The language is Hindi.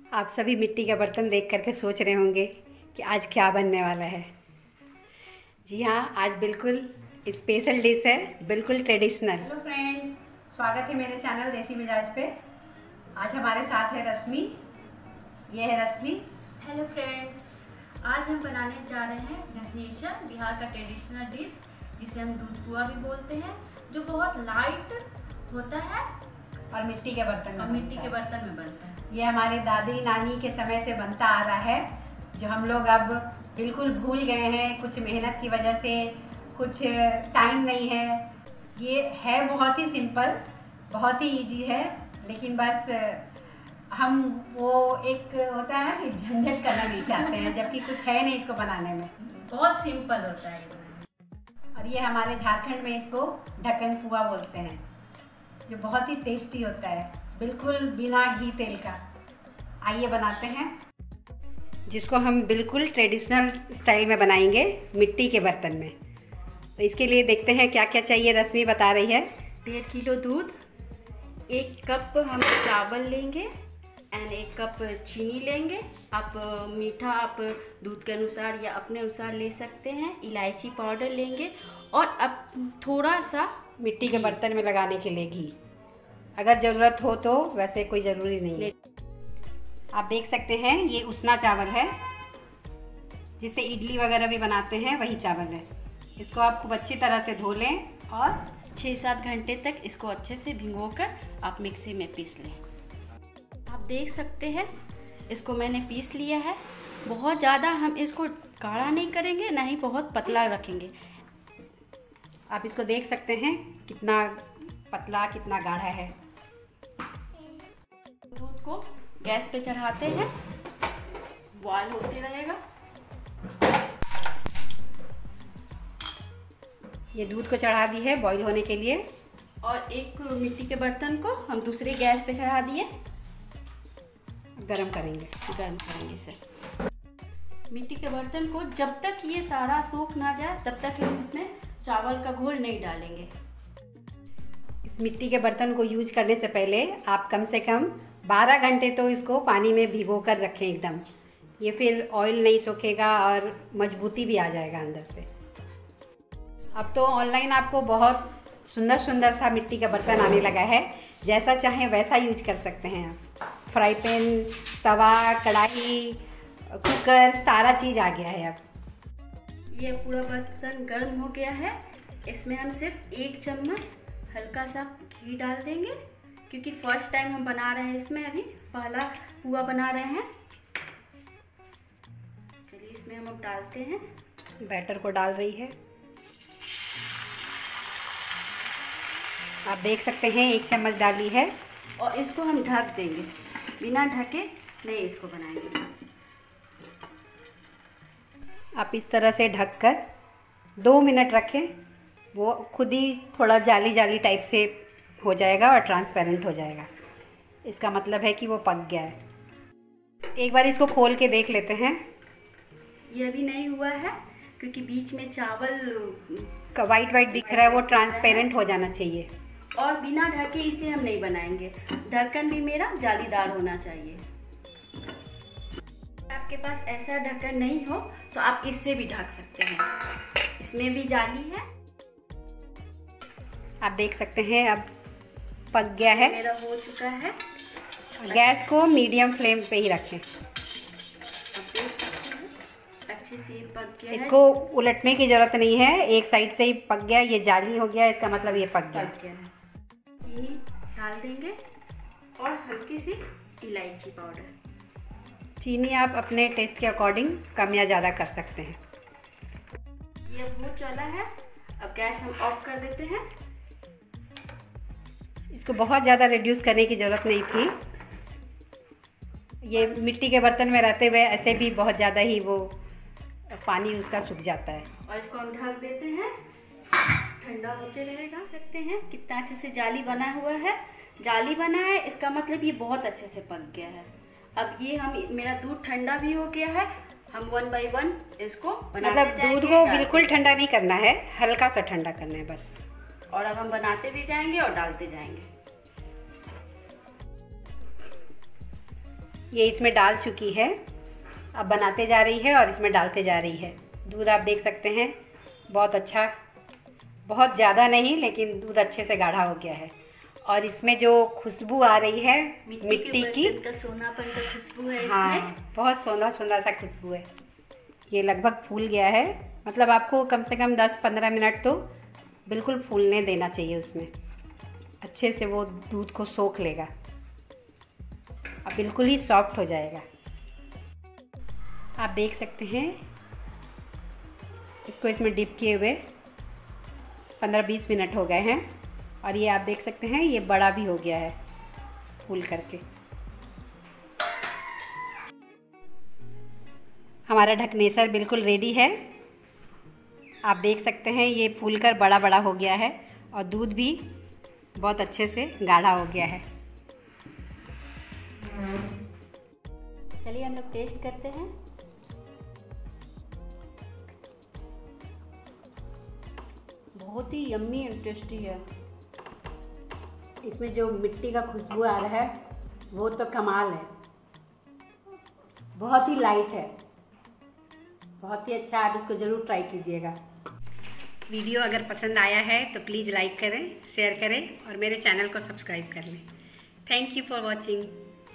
आप सभी मिट्टी का बर्तन देख करके सोच रहे होंगे कि आज क्या बनने वाला है। जी हाँ, आज बिल्कुल स्पेशल डिश है, बिल्कुल ट्रेडिशनल। हेलो फ्रेंड्स, स्वागत है मेरे चैनल देसी मिजाज पे। आज हमारे साथ है रश्मि। ये है रश्मि। हेलो फ्रेंड्स, आज हम बनाने जा रहे हैं घनेशा, बिहार का ट्रेडिशनल डिश जिसे हम दूध पुआ भी बोलते हैं, जो बहुत लाइट होता है और मिट्टी के बर्तन में बनता है। ये हमारे दादी नानी के समय से बनता आ रहा है, जो हम लोग अब बिल्कुल भूल गए हैं, कुछ मेहनत की वजह से, कुछ टाइम नहीं है। ये है बहुत ही सिंपल, बहुत ही इजी है, लेकिन बस हम वो एक होता है ना कि झंझट करना नहीं चाहते हैं, जबकि कुछ है नहीं इसको बनाने में, बहुत सिंपल होता है। और ये हमारे झारखंड में इसको ढक्कन पुआ बोलते हैं, जो बहुत ही टेस्टी होता है, बिल्कुल बिना घी तेल का। आइए बनाते हैं, जिसको हम बिल्कुल ट्रेडिशनल स्टाइल में बनाएंगे मिट्टी के बर्तन में। तो इसके लिए देखते हैं क्या क्या चाहिए। रश्मि बता रही है। 1.5 किलो दूध, 1 कप हम चावल लेंगे एंड 1 कप चीनी लेंगे। आप मीठा आप दूध के अनुसार या अपने अनुसार ले सकते हैं। इलायची पाउडर लेंगे और अब थोड़ा सा मिट्टी के बर्तन में लगाने के लिए घी, अगर ज़रूरत हो तो, वैसे कोई ज़रूरी नहीं है। आप देख सकते हैं ये उसना चावल है, जिसे इडली वगैरह भी बनाते हैं, वही चावल है। इसको आप खूब अच्छी तरह से धो लें और 6-7 घंटे तक इसको अच्छे से भिगोकर आप मिक्सी में पीस लें। आप देख सकते हैं इसको मैंने पीस लिया है। बहुत ज़्यादा हम इसको गाढ़ा नहीं करेंगे, ना ही बहुत पतला रखेंगे। आप इसको देख सकते हैं कितना पतला, कितना गाढ़ा है। दूध को गैस पे चढ़ाते हैं, बॉयल होते रहेगा। ये दूध को चढ़ा दी है बॉईल होने के लिए, और एक मिट्टी के बर्तन को हम दूसरे गैस पे चढ़ा दिए, गरम करेंगे इसे। मिट्टी के बर्तन को जब तक ये सारा सूख ना जाए तब तक हम इसमें चावल का घोल नहीं डालेंगे। इस मिट्टी के बर्तन को यूज करने से पहले आप कम से कम 12 घंटे तो इसको पानी में भिगो कर रखें एकदम। ये फिर ऑयल नहीं सोखेगा और मजबूती भी आ जाएगा अंदर से। अब तो ऑनलाइन आपको बहुत सुंदर सुंदर सा मिट्टी का बर्तन आने लगा है, जैसा चाहें वैसा यूज कर सकते हैं आप। फ्राई पैन, तवा, कढ़ाई, कुकर, सारा चीज़ आ गया है अब। ये पूरा बर्तन गर्म हो गया है। इसमें हम सिर्फ 1 चम्मच हल्का सा घी डाल देंगे, क्योंकि फर्स्ट टाइम हम बना रहे हैं, इसमें अभी पहला पुआ बना रहे हैं। चलिए इसमें हम अब डालते हैं। बैटर को डाल रही है। आप देख सकते हैं 1 चम्मच डाली है, और इसको हम ढक देंगे, बिना ढके नहीं इसको बनाएंगे। आप इस तरह से ढककर 2 मिनट रखें, वो खुद ही थोड़ा जाली जाली टाइप से हो जाएगा और ट्रांसपेरेंट हो जाएगा। इसका मतलब है कि वो पक गया है। एक बार इसको खोल के देख लेते हैं। ये अभी नहीं हुआ है, क्योंकि बीच में चावल का वाइट दिख रहा है, वो ट्रांसपेरेंट हो जाना चाहिए। और बिना ढके इसे हम नहीं बनाएंगे। ढक्कन भी मेरा जालीदार होना चाहिए। आपके पास ऐसा ढक्कन नहीं हो तो आप इससे भी ढक सकते हैं, इसमें भी जाली है। आप देख सकते हैं अब पक गया है, मेरा हो चुका है। गैस को मीडियम फ्लेम पे ही रखें। आप देख सकते हैं अच्छे से पक गया है। इसको उलटने की ज़रूरत नहीं है, एक साइड से ही पक गया। ये जाली हो गया, इसका मतलब ये पक गया है। चीनी डाल देंगे और हल्की सी इलायची पाउडर। चीनी आप अपने टेस्ट के अकॉर्डिंग कम या ज़्यादा कर सकते हैं। ये बहुत चला है, अब गैस हम ऑफ कर देते हैं। इसको बहुत ज़्यादा रिड्यूस करने की ज़रूरत नहीं थी। ये मिट्टी के बर्तन में रहते हुए ऐसे भी बहुत ज़्यादा ही वो पानी उसका सूख जाता है। और इसको हम ढक देते हैं, ठंडा होते रहेगा। सकते हैं कितना अच्छे से जाली बना हुआ है। जाली बना है, इसका मतलब ये बहुत अच्छे से पक गया है। अब ये मेरा दूध ठंडा भी हो गया है। हम 1 बाय 1 इसको बनाते मतलब दूध को बिल्कुल ठंडा नहीं करना है, हल्का सा ठंडा करना है बस। और अब हम बनाते भी जाएंगे और डालते जाएंगे। ये इसमें डाल चुकी है, अब बनाते जा रही है और इसमें डालते जा रही है। दूध आप देख सकते हैं बहुत अच्छा, बहुत ज़्यादा नहीं लेकिन दूध अच्छे से गाढ़ा हो गया है। और इसमें जो खुशबू आ रही है मिट्टी की, का सोनापन का खुशबू है इसमें। हाँ, बहुत सोना सोना सा खुशबू है। ये लगभग फूल गया है, मतलब आपको कम से कम 10-15 मिनट तो बिल्कुल फूलने देना चाहिए उसमें, अच्छे से वो दूध को सोख लेगा, अब बिल्कुल ही सॉफ्ट हो जाएगा। आप देख सकते हैं इसको इसमें डिप किए हुए 15-20 मिनट हो गए हैं और ये आप देख सकते हैं ये बड़ा भी हो गया है फूल करके। हमारा ढकनेसर बिल्कुल रेडी है, आप देख सकते हैं ये फूल कर बड़ा बड़ा हो गया है और दूध भी बहुत अच्छे से गाढ़ा हो गया है। चलिए हम लोग टेस्ट करते हैं। बहुत ही यम्मी एंड टेस्टी है। इसमें जो मिट्टी का खुशबू आ रहा है वो तो कमाल है, बहुत ही लाइट है, बहुत ही अच्छा। आप इसको ज़रूर ट्राई कीजिएगा। वीडियो अगर पसंद आया है तो प्लीज़ लाइक करें, शेयर करें और मेरे चैनल को सब्सक्राइब कर लें। Thank you for watching.